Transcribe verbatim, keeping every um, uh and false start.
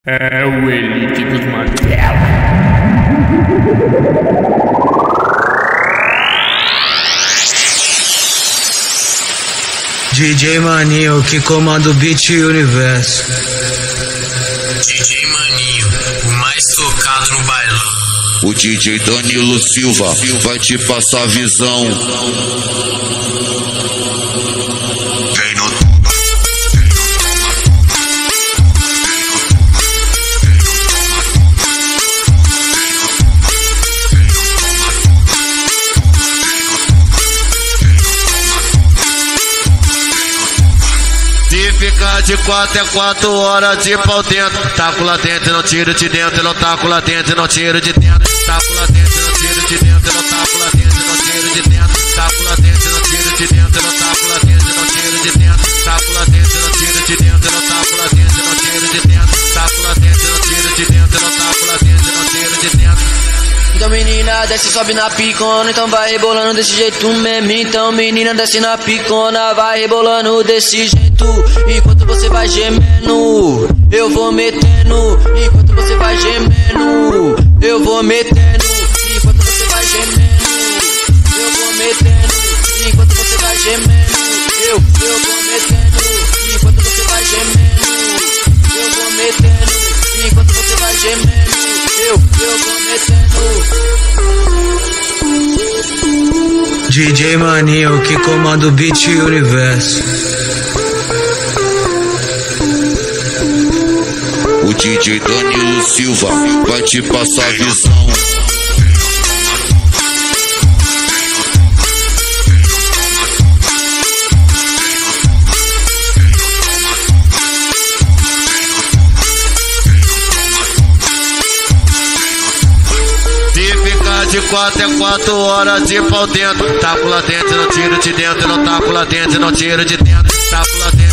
É o Elite dos Magrelo. D J Maninho que comanda o beat e o universo. D J Maninho, o mais tocado no bailão. O D J Danilo Silva vai te passar a visão. Se ficar de quatro é quatro horas de pau dentro. Taco lá dentro, não tiro de dentro. Não taco lá dentro, não tiro de dentro. Taco lá dentro, não tiro de dentro. Não taco lá dentro, não tiro de dentro. Taco lá dentro, não tiro de dentro. Não taco lá dentro, não tiro de dentro. Taco lá dentro, não tiro de dentro. Não taco lá dentro, não tiro de dentro. Taco lá dentro, não tiro de dentro. Não taco lá dentro, não tiro de dentro. Então menina, desce, sobe na picona, então vai rebolando desse jeito mesmo. Então menina, desce na picona, vai rebolando desse jeito. Enquanto você vai gemendo, eu vou metendo. Enquanto você vai gemendo, eu vou metendo. Enquanto você vai gemendo, eu vou metendo. Enquanto você vai gemendo, eu, eu vou metendo. Enquanto você vai gemendo, eu vou metendo. Enquanto você vai gemendo, eu, eu vou metendo. D J Maninho que comanda o beat e o universo. O D J Danilo Silva vai te passar a visão. De quatro é quatro horas de pau dentro. Taco lá dentro, não tiro de dentro. Não taco lá dentro, não tiro de dentro. Taco lá dentro.